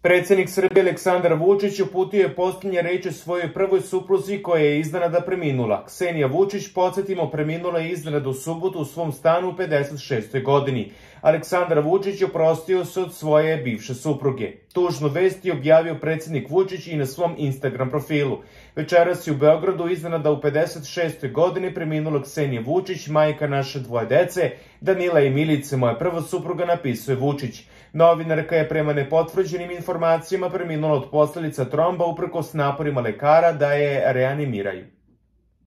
Predsednik Srbije Aleksandar Vučić uputio je posljednje reči svojoj prvoj supruzi koja je iznenada preminula. Ksenija Vučić, podsjetimo, preminula je iznenada u subotu u svom stanu u 56. godini. Aleksandar Vučić oprostio se od svoje bivše supruge. Tužnu vest je objavio predsednik Vučić i na svom Instagram profilu. Večeras je u Beogradu iznenada u 56. godini preminula Ksenija Vučić, majka naše dvoje dece, Danila i Milice, moja prva supruga, napisuje Vučić. Novinarka je prema nepotvrđenim informacijama preminula od posledica tromba uprkos naporima lekara da je reanimiraju.